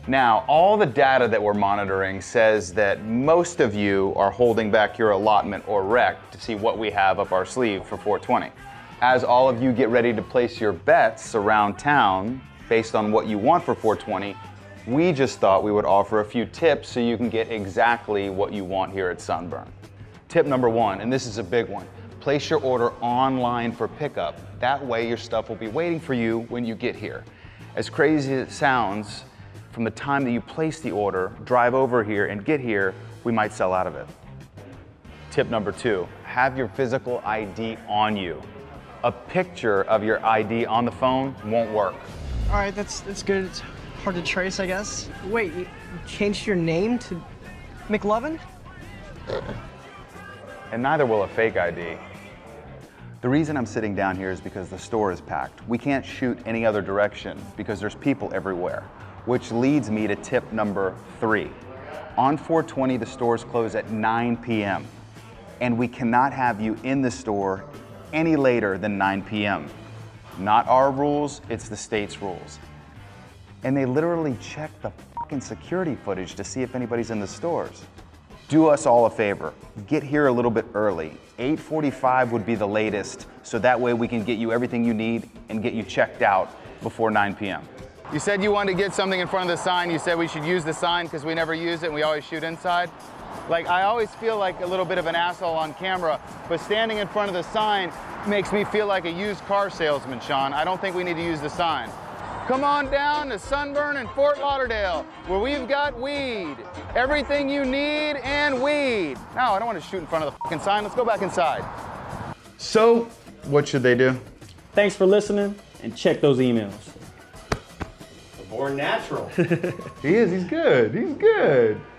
Now, all the data that we're monitoring says that most of you are holding back your allotment or rec to see what we have up our sleeve for 420. As all of you get ready to place your bets around town based on what you want for 420, we just thought we would offer a few tips so you can get exactly what you want here at Sunburn. Tip number one, and this is a big one, place your order online for pickup. That way your stuff will be waiting for you when you get here. As crazy as it sounds, from the time that you place the order, drive over here and get here, we might sell out of it. Tip number two, have your physical ID on you. A picture of your ID on the phone won't work. All right, that's good. It's hard to trace, I guess. Wait, you changed your name to McLovin? And neither will a fake ID. The reason I'm sitting down here is because the store is packed. We can't shoot any other direction because there's people everywhere, which leads me to tip number three. On 420, the stores close at 9 p.m. and we cannot have you in the store any later than 9 p.m. Not our rules, it's the state's rules. And they literally check the fucking security footage to see if anybody's in the stores. Do us all a favor, get here a little bit early. 8:45 would be the latest, so that way we can get you everything you need and get you checked out before 9 p.m. You said you wanted to get something in front of the sign. You said we should use the sign because we never use it and we always shoot inside. Like, I always feel like a little bit of an asshole on camera, but standing in front of the sign makes me feel like a used car salesman, Sean. I don't think we need to use the sign. Come on down to Sunburn in Fort Lauderdale, where we've got weed. Everything you need and weed. No, I don't want to shoot in front of the fucking sign. Let's go back inside. So, what should they do? Thanks for listening, and check those emails. Born natural. He is, he's good, he's good.